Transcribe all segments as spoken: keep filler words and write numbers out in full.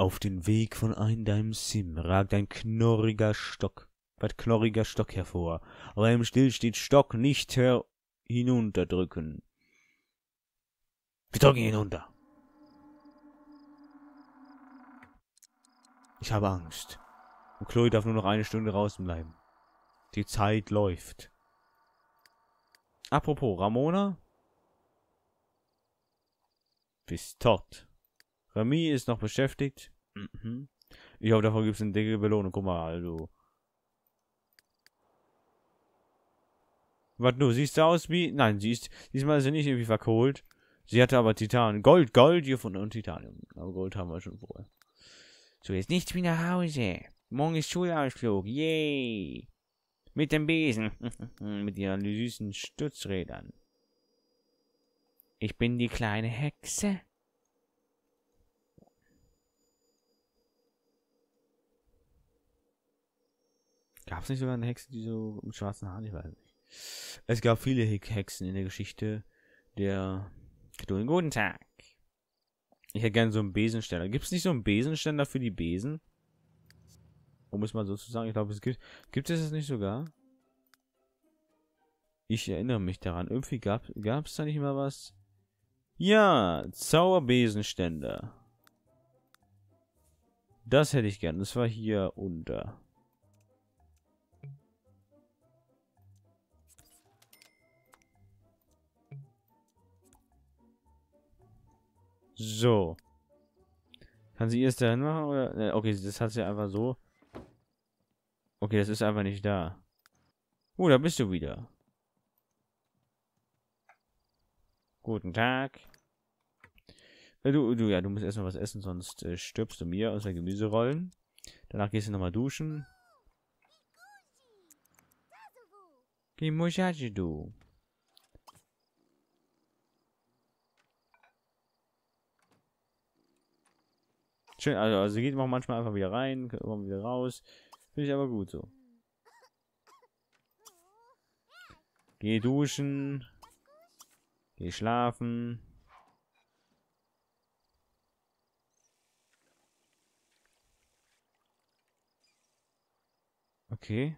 Auf den Weg von einem deinem Sim ragt ein knorriger Stock, weit knorriger Stock hervor. Aber im Still steht Stock nicht her hinunterdrücken. Wir drücken ihn hinunter. Ich habe Angst. Und Chloe darf nur noch eine Stunde draußen bleiben. Die Zeit läuft. Apropos, Ramona? Bist tot. Rami ist noch beschäftigt. Mhm. Ich hoffe, davon gibt es eine dicke Belohnung. Guck mal, also. Was du, siehst du aus wie... Nein, sie ist... Diesmal ist sie nicht irgendwie verkohlt. Sie hatte aber Titan. Gold, Gold hier von und Titanium. Aber Gold haben wir schon vorher. So, jetzt nichts wie nach Hause. Morgen ist Schulausflug. Yay. Mit dem Besen. Mit ihren süßen Stutzrädern. Ich bin die kleine Hexe. Gab es nicht sogar eine Hexe, die so mit schwarzen Haaren? Ich weiß nicht. Es gab viele Hexen in der Geschichte der Geduld. Guten Tag. Ich hätte gerne so einen Besenständer. Gibt es nicht so einen Besenständer für die Besen? Um es mal so zu sagen, ich glaube, es gibt. Gibt es es nicht sogar? Ich erinnere mich daran. Irgendwie gab es da nicht mal was. Ja, Zauberbesenständer. Das hätte ich gern. Das war hier unter. So. Kann sie erst dahin machen? Oder? Okay, das hat sie einfach so. Okay, das ist einfach nicht da. Oh, da bist du wieder. Guten Tag. Ja, du, du, ja, du musst erstmal was essen, sonst äh, stirbst du mir aus der Gemüserollen. Danach gehst du nochmal duschen. Kimushaji, du. Schön, also, also geht auch manchmal einfach wieder rein, kommt wieder raus. Finde ich aber gut so. Geh duschen. Geh schlafen. Okay.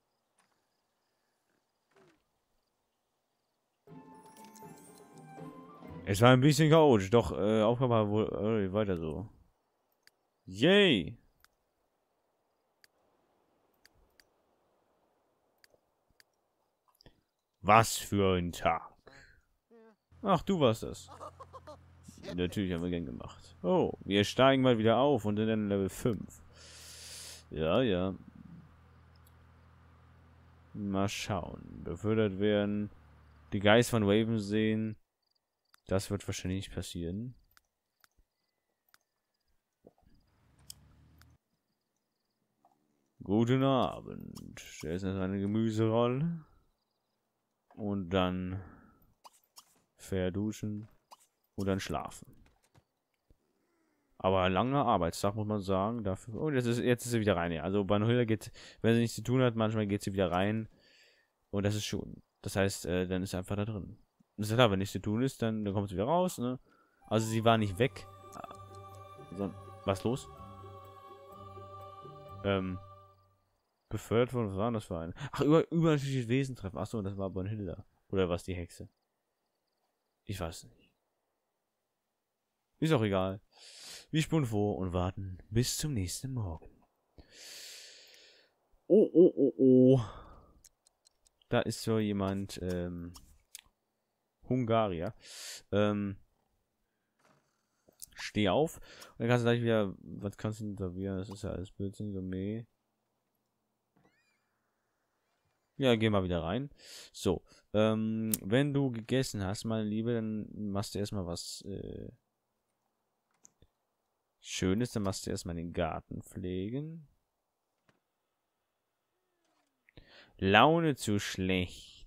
Es war ein bisschen chaotisch, doch äh, Aufgabe war wohl äh, weiter so. Yay! Was für ein Tag. Ach, du warst das. Natürlich haben wir gern gemacht. Oh, wir steigen mal wieder auf und dann Level fünf. Ja, ja. Mal schauen. Befördert werden. Die Geist von Raven sehen. Das wird wahrscheinlich nicht passieren. Guten Abend. Der ist jetzt eine Gemüserolle. Und dann verduschen. Und dann schlafen. Aber langer Arbeitstag, muss man sagen. Dafür. Oh, jetzt ist, jetzt ist sie wieder rein. Ja. Also bei Hilda geht, wenn sie nichts zu tun hat, manchmal geht sie wieder rein. Und das ist schon. Das heißt, äh, dann ist sie einfach da drin. Das ist klar, wenn nichts zu tun ist, dann, dann kommt sie wieder raus. Ne? Also sie war nicht weg. So, was los? Ähm. Befördert worden, was war das für ein? Ach, über, übernatürliches Wesen treffen. Achso, das war Brunhilde. Oder was die Hexe? Ich weiß nicht. Ist auch egal. Wir spulen vor und warten bis zum nächsten Morgen. Oh, oh, oh, oh. Da ist so jemand, ähm, Hungarier. Ähm, steh auf. Und dann kannst du gleich wieder, was kannst du intervieren? Das ist ja alles Blödsinn, Gourmet. Ja, geh mal wieder rein. So, ähm, wenn du gegessen hast, meine Liebe, dann machst du erstmal was, äh, Schönes, dann machst du erstmal den Garten pflegen. Laune zu schlecht.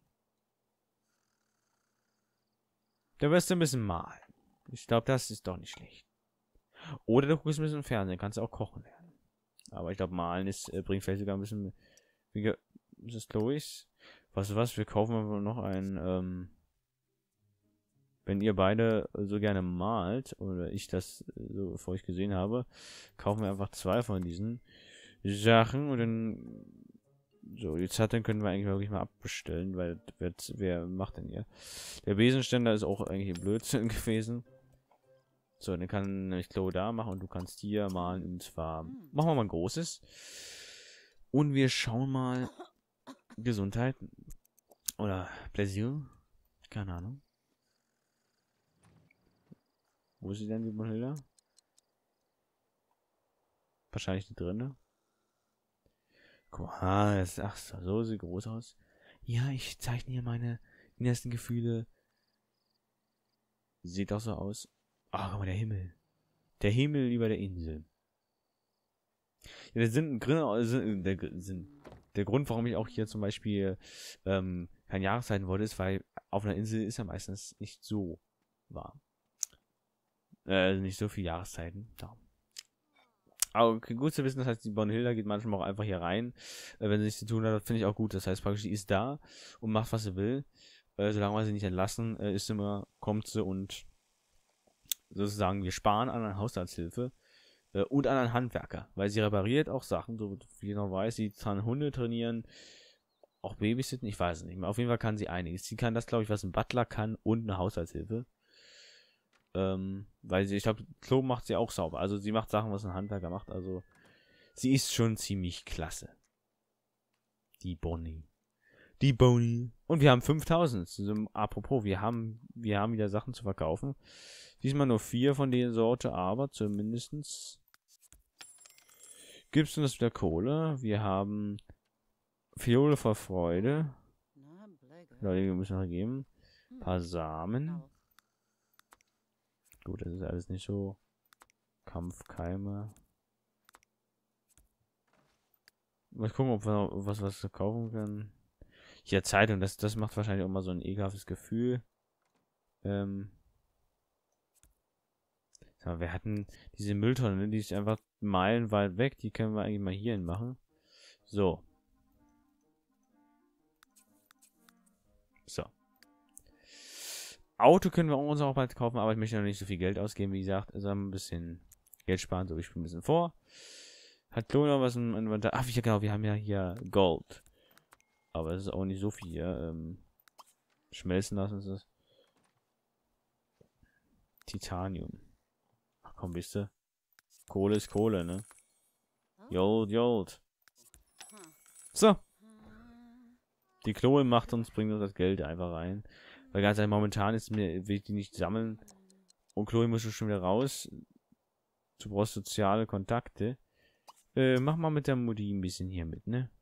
Da wirst du ein bisschen malen. Ich glaube, das ist doch nicht schlecht. Oder du guckst ein bisschen Fernsehen, kannst auch kochen lernen. Aber ich glaube, malen ist, äh, bringt vielleicht sogar ein bisschen. Wie ist das, Lois? Was was? Wir kaufen aber noch ein, ähm. wenn ihr beide so gerne malt, oder ich das so vor euch gesehen habe, kaufen wir einfach zwei von diesen Sachen und dann so, die Zattern können wir eigentlich wirklich mal abbestellen, weil wer, wer macht denn hier? Der Besenständer ist auch eigentlich ein Blödsinn gewesen. So, dann kann nämlich Chloe da machen und du kannst hier malen und zwar machen wir mal ein großes. Und wir schauen mal Gesundheit oder Pläsier. Keine Ahnung. Wo ist sie denn, die Brunhilde? Wahrscheinlich die drinne. Guck mal, das, ach so, so sieht groß aus. Ja, ich zeichne hier meine innersten Gefühle. Sieht auch so aus. Ah, guck mal, der Himmel. Der Himmel über der Insel. Ja, der Sinn, der, Sinn, der Grund, warum ich auch hier zum Beispiel ähm, keine Jahreszeiten wollte, ist, weil auf einer Insel ist ja meistens nicht so warm. Äh, nicht so viele Jahreszeiten. Da. Aber okay, gut zu wissen, das heißt, die Brunhilde geht manchmal auch einfach hier rein, äh, wenn sie nichts zu tun hat, finde ich auch gut. Das heißt praktisch, die ist da und macht, was sie will. Äh, solange wir sie nicht entlassen, äh, ist sie immer, kommt sie und sozusagen, wir sparen an einer Haushaltshilfe äh, und an einen Handwerker, weil sie repariert auch Sachen, so wie ich noch weiß, sie kann Hunde trainieren, auch Babysitten, ich weiß es nicht mehr. Auf jeden Fall kann sie einiges. Sie kann das, glaube ich, was ein Butler kann und eine Haushaltshilfe. Ähm, weil sie, ich glaube, Klo macht sie auch sauber. Also sie macht Sachen, was ein Handwerker macht. Also sie ist schon ziemlich klasse. Die Bonnie. Die Bonnie. Und wir haben fünftausend. Also, apropos, wir haben, wir haben wieder Sachen zu verkaufen. Diesmal nur vier von der Sorte, aber zumindestens gibt es uns wieder Kohle. Wir haben Fiole vor Freude. Leute, wir müssen noch geben. Ein paar Samen. Gut, das ist alles nicht so. Kampfkeime. Mal gucken, ob wir was was kaufen können. Hier Zeitung, das, das macht wahrscheinlich auch mal so ein ekelhaftes Gefühl. Ähm. So, wir hatten diese Mülltonne, ne? Die ist einfach meilenweit weg. Die können wir eigentlich mal hier hin machen. So. So. Auto können wir uns auch bald kaufen, aber ich möchte noch nicht so viel Geld ausgeben, wie gesagt. Also ein bisschen Geld sparen, so ich spiele ein bisschen vor. Hat Chloe noch was im Inventar? Ach, ja genau, wir haben ja hier Gold. Aber das ist auch nicht so viel hier. Ähm, schmelzen lassen ist das. Titanium. Ach komm, wisst ihr? Kohle ist Kohle, ne? Jolt, jolt. So. Die Chloe macht uns, bringt uns das Geld einfach rein. Weil ganz ehrlich, momentan ist mir, will ich die nicht sammeln. Und Chloe muss schon wieder raus. Du brauchst soziale Kontakte. Äh, mach mal mit der Mutti ein bisschen hier mit, ne?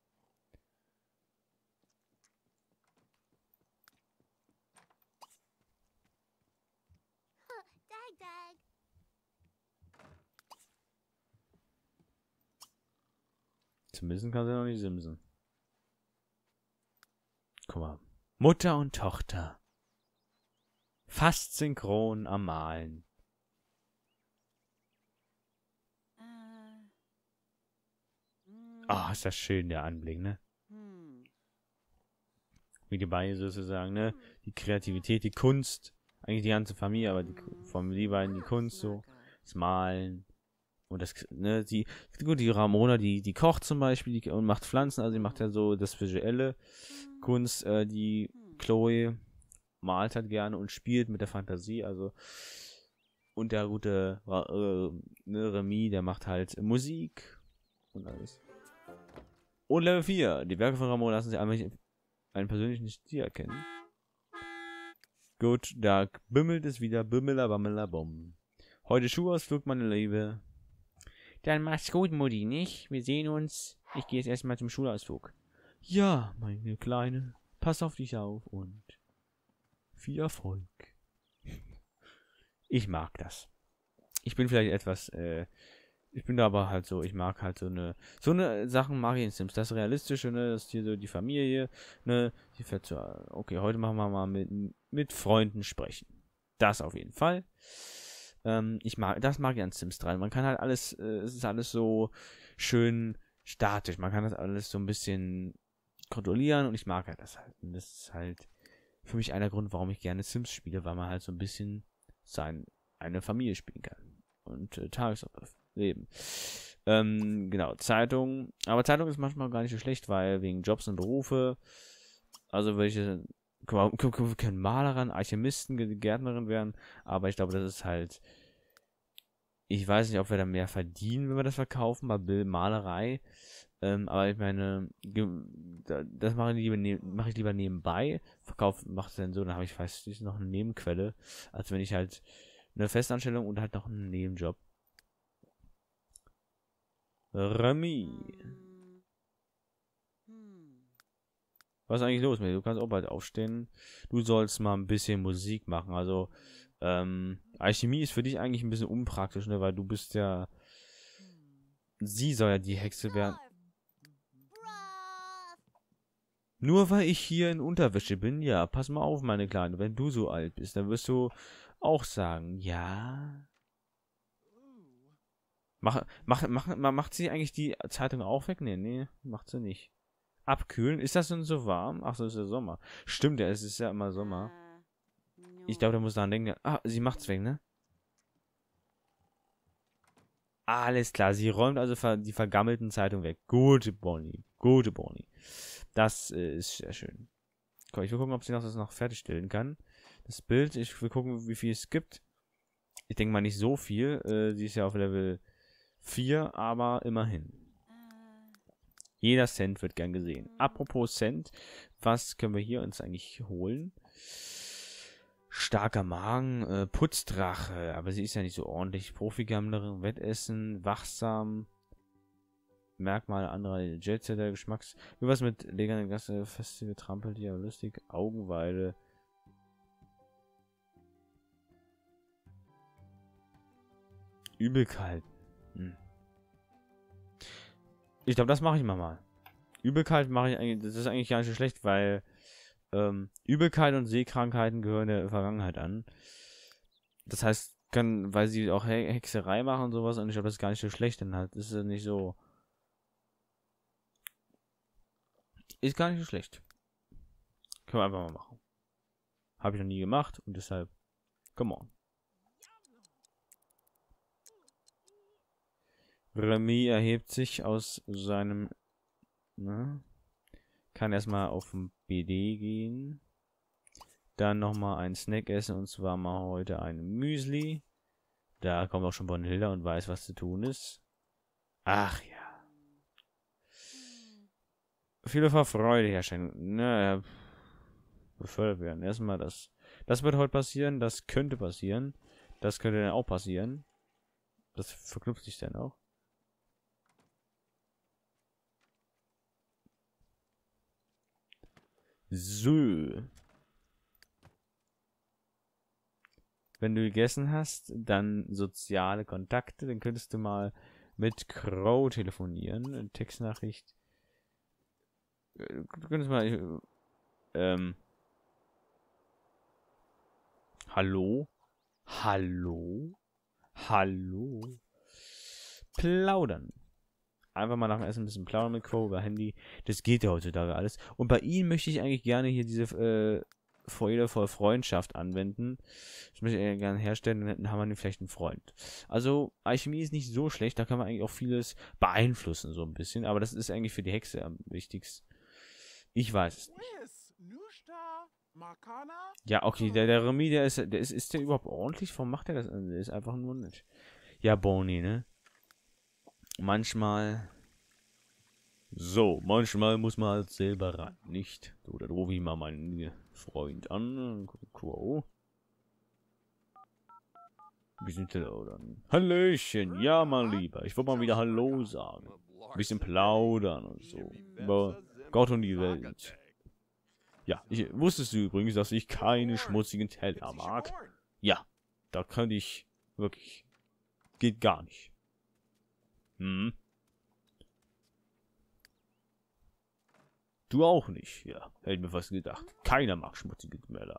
Zumindest kann sie noch nicht simsen. Guck mal. Mutter und Tochter. Fast synchron am Malen. Ah, oh, ist das schön, der Anblick, ne? Wie die beiden sozusagen, ne? Die Kreativität, die Kunst. Eigentlich die ganze Familie, aber die, von die beiden die Kunst so. Das Malen. Und das, ne, die, gut, die Ramona, die, die kocht zum Beispiel die, und macht Pflanzen, also die macht ja so das visuelle Kunst, äh, die Chloe malt halt gerne und spielt mit der Fantasie, also und der gute äh, ne, Remy, der macht halt Musik und alles. Und Level vier, die Werke von Ramona lassen sich einmal einen persönlichen Stil erkennen. Gut, da bimmelt es wieder, Bimmela, Bammela, Bom. Heute Schuhausflug, meine Liebe. Dann mach's gut, Mutti, nicht? Wir sehen uns. Ich gehe jetzt erstmal zum Schulausflug. Ja, meine Kleine. Pass auf dich auf und viel Erfolg. Ich mag das. Ich bin vielleicht etwas, äh, ich bin da aber halt so, ich mag halt so eine, so eine Sachen mag ich in Sims. Das Realistische, ne, das ist hier so die Familie, ne, die fährt so, okay, heute machen wir mal mit, mit Freunden sprechen. Das auf jeden Fall. Ähm, ich mag, das mag ich an Sims drei. Man kann halt alles, äh, es ist alles so schön statisch. Man kann das alles so ein bisschen kontrollieren und ich mag halt das halt. Und das ist halt für mich einer Grund, warum ich gerne Sims spiele, weil man halt so ein bisschen sein, eine Familie spielen kann. Und äh, Tagesablauf leben. Ähm, genau, Zeitung. Aber Zeitung ist manchmal gar nicht so schlecht, weil wegen Jobs und Berufe, also welche, wir können Malerin, Alchemisten, Gärtnerin werden, aber ich glaube, das ist halt, ich weiß nicht, ob wir da mehr verdienen, wenn wir das verkaufen, bei Malerei. Ähm, aber ich meine, das mache ich lieber, ne mach ich lieber nebenbei. Verkauf macht es dann so, dann habe ich fast noch eine Nebenquelle, als wenn ich halt eine Festanstellung und halt noch einen Nebenjob. Remy. Was ist eigentlich los mit dir? Du kannst auch bald aufstehen. Du sollst mal ein bisschen Musik machen. Also, ähm, Alchemie ist für dich eigentlich ein bisschen unpraktisch, ne? Weil du bist ja... Sie soll ja die Hexe werden. Nur weil ich hier in Unterwäsche bin, ja, pass mal auf, meine Kleine. Wenn du so alt bist, dann wirst du auch sagen, ja... Mach, mach, mach, macht sie eigentlich die Zeitung auch weg? Nee, nee, macht sie nicht. Abkühlen? Ist das denn so warm? Ach so, ist ja Sommer. Stimmt ja, es ist ja immer Sommer. Ich glaube, da muss daran denken. Ah, sie macht's weg, ne? Alles klar, sie räumt also die vergammelten Zeitungen weg. Gute Bonnie. Gute Bonnie. Das äh, ist sehr schön. Komm, ich will gucken, ob sie noch das noch fertigstellen kann. Das Bild, ich will gucken, wie viel es gibt. Ich denke mal nicht so viel. Äh, sie ist ja auf Level vier, aber immerhin. Jeder Cent wird gern gesehen. Apropos Cent, was können wir hier uns eigentlich holen? Starker Magen, äh, Putzdrache, aber sie ist ja nicht so ordentlich. Profigammlerin, Wettessen, wachsam, Merkmale anderer Jetsetter, Geschmacks. Wie was mit Legern Gasse, Festival, Trampelt, ja lustig, Augenweide. Übelkalt. Hm. Ich glaube, das mache ich mal mal. Übelkeit mache ich eigentlich, das ist eigentlich gar nicht so schlecht, weil ähm, Übelkeit und Seekrankheiten gehören der Vergangenheit an. Das heißt, kann, weil sie auch He Hexerei machen und sowas, und ich glaube, das ist gar nicht so schlecht, dann halt, das ist nicht so. Ist gar nicht so schlecht. Können wir einfach mal machen. Habe ich noch nie gemacht und deshalb, come on. Remy erhebt sich aus seinem, ne? Kann erstmal auf den B D gehen. Dann nochmal einen Snack essen, und zwar mal heute ein Müsli. Da kommt auch schon Bonhilda und weiß, was zu tun ist. Ach ja. Viele Freude herstellen. Naja, befördert werden. Erstmal das. Das wird heute passieren, das könnte passieren. Das könnte dann auch passieren. Das verknüpft sich dann auch. So. Wenn du gegessen hast, dann soziale Kontakte. Dann könntest du mal mit Crow telefonieren. Eine Textnachricht. Du könntest mal. Ähm. Hallo? Hallo? Hallo? Plaudern. Einfach mal nach dem Essen ein bisschen plaudern mit Crow über Handy. Das geht ja heutzutage alles. Und bei ihm möchte ich eigentlich gerne hier diese äh, Freude vor Freundschaft anwenden. Das möchte ich gerne herstellen, dann haben wir vielleicht einen Freund. Also, Alchemie ist nicht so schlecht, da kann man eigentlich auch vieles beeinflussen, so ein bisschen. Aber das ist eigentlich für die Hexe am wichtigsten. Ich weiß es nicht. Ja, okay, der, der Remy, der ist, der ist, ist der überhaupt ordentlich? Warum macht er das? Der ist einfach nur nicht. Ja, Bonnie, ne? Manchmal. So, manchmal muss man halt selber ran, nicht? So, da rufe ich mal meinen Freund an. Crow. Bisschen plaudern. Hallöchen, ja, mein Lieber. Ich wollte mal wieder Hallo sagen. Ein bisschen plaudern und so. Über Gott und die Welt. Ja, ich, wusstest du übrigens, dass ich keine schmutzigen Teller mag? Ja, da könnte ich wirklich. Geht gar nicht. Hm. Du auch nicht, ja. Hätte mir fast gedacht. Keiner mag schmutzige Teller.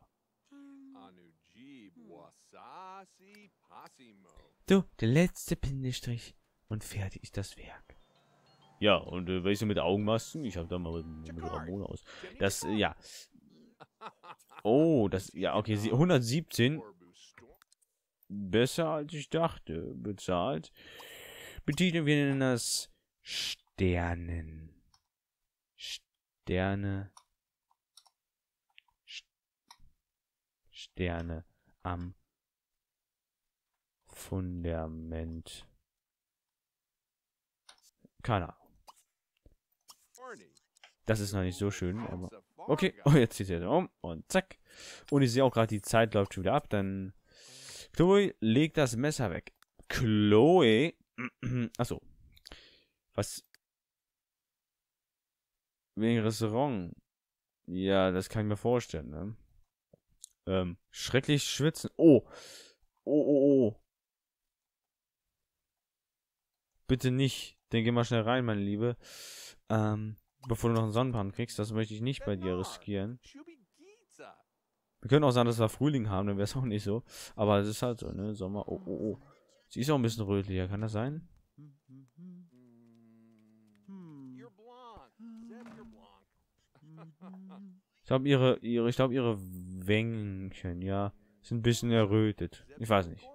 So, der letzte Bindestrich und fertig ist das Werk. Ja, und äh, welche mit Augenmasken? Ich habe da mal mit, mit Ramon aus. Das, äh, ja. Oh, das, ja, okay, sie- hundertsiebzehn. Besser als ich dachte. Bezahlt. Betiteln wir nennen das Sternen. Sterne. St- Sterne am Fundament. Keine Ahnung. Das ist noch nicht so schön, aber... Okay, oh, jetzt zieht er um und zack. Und ich sehe auch gerade, die Zeit läuft schon wieder ab. Dann... Chloe legt das Messer weg. Chloe... Achso. Was... Wegen Restaurant. Ja, das kann ich mir vorstellen, ne? Ähm, schrecklich schwitzen. Oh. Oh, oh, oh. Bitte nicht. Dann geh mal schnell rein, meine Liebe. Ähm, bevor du noch einen Sonnenbrand kriegst, das möchte ich nicht bei dir riskieren. Wir können auch sagen, dass wir Frühling haben, dann wäre es auch nicht so. Aber es ist halt so, ne? Sommer. Oh, oh, oh. Sie ist auch ein bisschen rötlicher, kann das sein? Ich glaube, ihre, ihre, ich glaube, ihre Wänkchen, ja, sind ein bisschen errötet. Ich weiß nicht.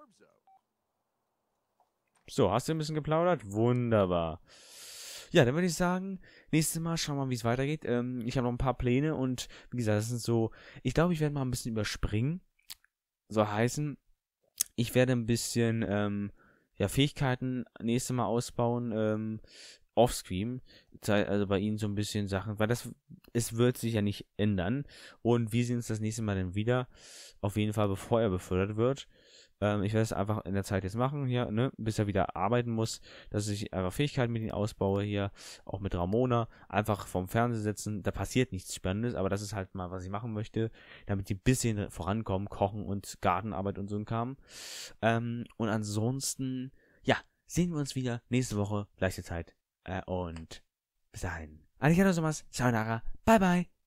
So, hast du ein bisschen geplaudert? Wunderbar. Ja, dann würde ich sagen, nächstes Mal schauen wir mal, wie es weitergeht. Ähm, ich habe noch ein paar Pläne und wie gesagt, das sind so, ich glaube, ich werde mal ein bisschen überspringen. Soll heißen, ich werde ein bisschen, ähm, ja, Fähigkeiten nächstes Mal ausbauen, ähm, offscreen, also bei ihnen so ein bisschen Sachen, weil das, es wird sich ja nicht ändern und wir sehen uns das nächste Mal dann wieder, auf jeden Fall, bevor er befördert wird. Ähm, ich werde es einfach in der Zeit jetzt machen hier, ne, bis er wieder arbeiten muss, dass ich einfach Fähigkeiten mit ihm ausbaue hier, auch mit Ramona, einfach vom Fernseher sitzen, da passiert nichts Spannendes, aber das ist halt mal, was ich machen möchte, damit die ein bisschen vorankommen, kochen und Gartenarbeit und so ein Kram. Ähm, und ansonsten, ja, sehen wir uns wieder nächste Woche, gleiche Zeit. Äh, und bis dahin. Arigato gozaimasu. Sayonara. Bye bye.